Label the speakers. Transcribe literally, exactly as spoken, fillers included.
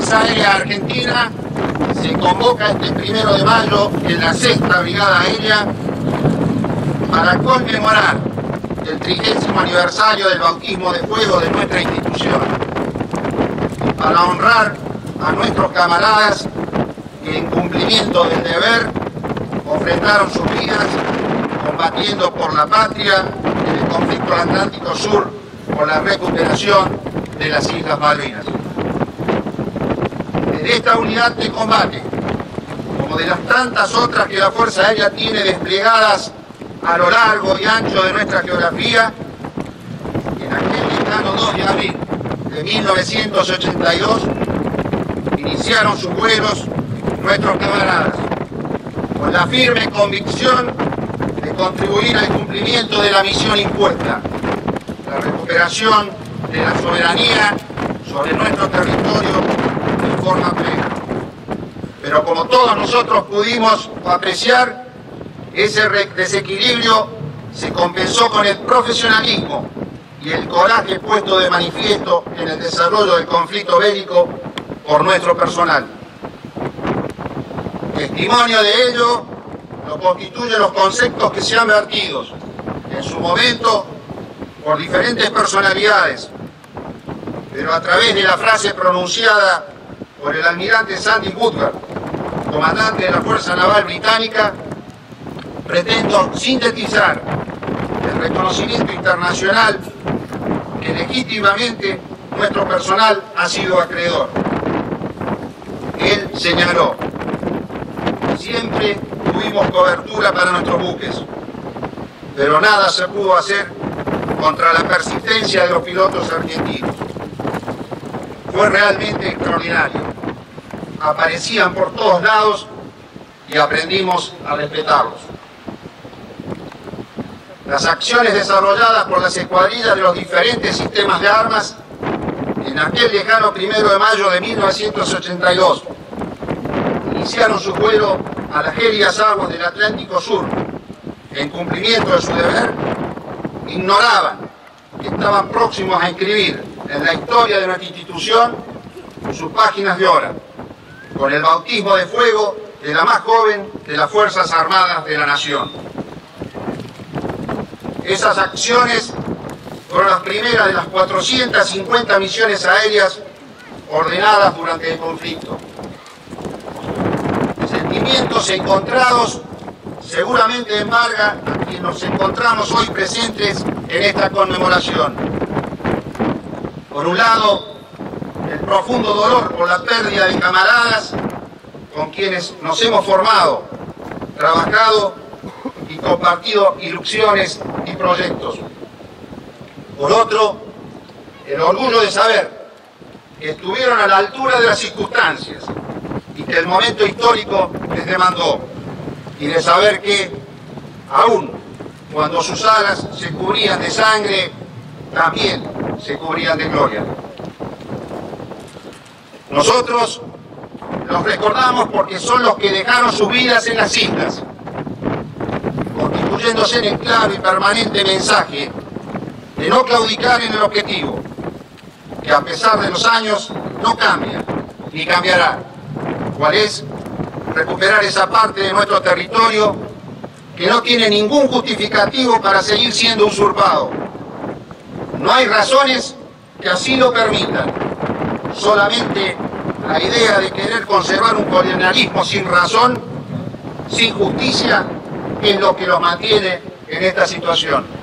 Speaker 1: Fuerza Aérea Argentina se convoca este primero de mayo en la sexta Brigada Aérea para conmemorar el trigésimo aniversario del bautismo de fuego de nuestra institución, para honrar a nuestros camaradas que en cumplimiento del deber ofrendaron sus vidas combatiendo por la patria en el conflicto Atlántico Sur por la recuperación de las Islas Malvinas. De esta unidad de combate, como de las tantas otras que la Fuerza Aérea tiene desplegadas a lo largo y ancho de nuestra geografía, en aquel lejano dos de abril de mil novecientos ochenta y dos iniciaron sus vuelos nuestros camaradas, con la firme convicción de contribuir al cumplimiento de la misión impuesta, la recuperación de la soberanía sobre nuestro territorio de forma plena. Pero como todos nosotros pudimos apreciar, ese desequilibrio se compensó con el profesionalismo y el coraje puesto de manifiesto en el desarrollo del conflicto bélico por nuestro personal. Testimonio de ello lo constituyen los conceptos que se han vertido en su momento por diferentes personalidades, pero a través de la frase pronunciada por el almirante Sandy Woodward, comandante de la Fuerza Naval Británica, pretendo sintetizar el reconocimiento internacional que legítimamente nuestro personal ha sido acreedor. Él señaló: siempre tuvimos cobertura para nuestros buques, pero nada se pudo hacer contra la persistencia de los pilotos argentinos. Fue realmente extraordinario. Aparecían por todos lados y aprendimos a respetarlos. Las acciones desarrolladas por las escuadrillas de los diferentes sistemas de armas en aquel lejano primero de mayo de mil novecientos ochenta y dos iniciaron su vuelo a las gélidas aguas del Atlántico Sur en cumplimiento de su deber, ignoraban que estaban próximos a inscribir en la historia de nuestra institución sus páginas de oro, con el bautismo de fuego de la más joven de las Fuerzas Armadas de la Nación. Esas acciones fueron las primeras de las cuatrocientas cincuenta misiones aéreas ordenadas durante el conflicto. Sentimientos encontrados seguramente embarga a quienes nos encontramos hoy presentes en esta conmemoración. Por un lado, el profundo dolor por la pérdida de camaradas con quienes nos hemos formado, trabajado y compartido ilusiones y proyectos. Por otro, el orgullo de saber que estuvieron a la altura de las circunstancias y que el momento histórico les demandó, y de saber que, aún cuando sus alas se cubrían de sangre, también se cubrían de gloria. Nosotros los recordamos porque son los que dejaron sus vidas en las islas, constituyéndose en el claro y permanente mensaje de no claudicar en el objetivo, que a pesar de los años no cambia ni cambiará, cuál es recuperar esa parte de nuestro territorio que no tiene ningún justificativo para seguir siendo usurpado. No hay razones que así lo permitan, solamente la idea de querer conservar un colonialismo sin razón, sin justicia, es lo que los mantiene en esta situación.